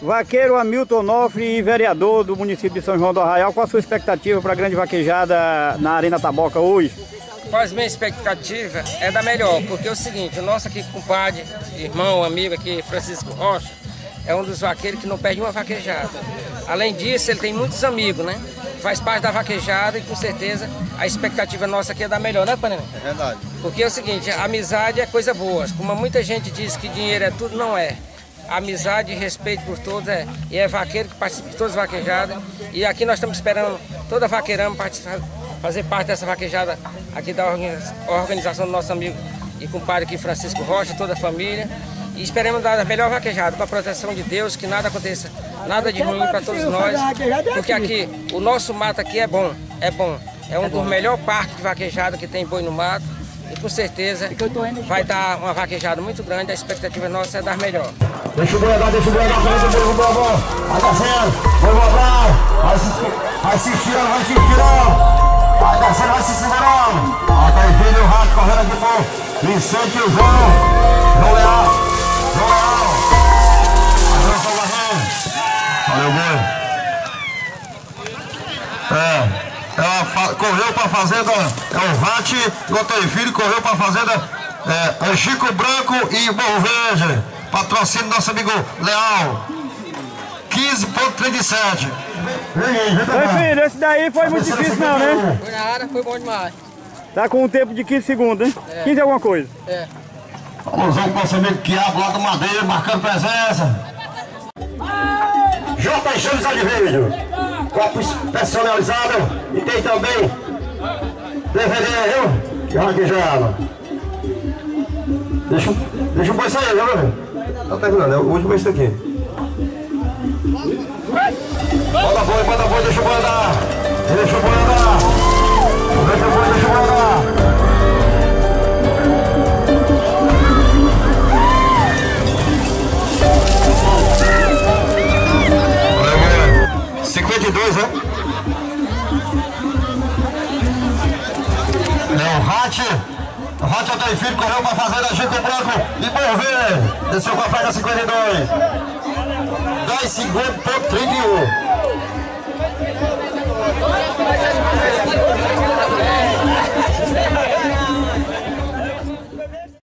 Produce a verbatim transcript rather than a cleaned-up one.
Vaqueiro Hamilton Onofre, vereador do município de São João do Arraial, qual a sua expectativa para a grande vaquejada na Arena Taboca hoje? Qual a minha expectativa é da melhor, porque é o seguinte, o nosso aqui compadre, irmão, amigo aqui, Francisco Rocha, é um dos vaqueiros que não perde uma vaquejada. Além disso, ele tem muitos amigos, né? Faz parte da vaquejada e com certeza a expectativa nossa aqui é da melhor, né, Panela? É verdade. Porque é o seguinte, a amizade é coisa boa. Como muita gente diz que dinheiro é tudo, não é. Amizade e respeito por todos, é, e é vaqueiro que participa de todas as vaquejadas. E aqui nós estamos esperando toda a vaqueirama participar, fazer parte dessa vaquejada aqui da organização do nosso amigo e compadre aqui, Francisco Rocha, toda a família. E esperamos dar a melhor vaquejada, com a proteção de Deus, que nada aconteça, nada de ruim para todos nós. Porque aqui, o nosso mato aqui é bom, é bom. É um dos melhores parques de vaquejada que tem boi no mato. E com certeza vai dar uma vaquejada muito grande, a expectativa nossa é dar melhor. Deixa o boi andar, deixa o boi andar, deixa o boi andar, vai descendo, vai dobrar, vai se, vai se estirando, vai se estirando, vai descendo, vai se segurando. Ó, tá aí vindo o rato correndo aqui por Vicente e o João, João Leal, João Leal. Agora só varrendo. Valeu, boi. É. Ela fa correu para a fazenda, é o Vate, Gotoy Filho, correu para a fazenda é, é Chico Branco e Morro Verde. Patrocínio nosso amigo Leal. quinze ponto trinta e sete. Oi, filho, esse daí foi muito difícil não, né? Foi na área, foi bom demais. Tá com um tempo de quinze segundos, hein? É. quinze alguma coisa. É. Vamos ver o nosso amigo Quiabo lá do Madeira, marcando presença. J. Chaves Advídio. Copos personalizados e tem também D V D, viu? Que vaquejada. Deixa, deixa o boi sair, viu, meu? Tá terminando, é o último esse aqui. Manda boi, manda boi, deixa o boi andar. Deixa o boi andar. Deixa o boi, deixa o boi andar. cinquenta e dois, né? É o Rate. O Rate até filho correu para fazer a Chico Branco e Morver. Desceu com a placa cinquenta e dois. dez segundos por trinta e um.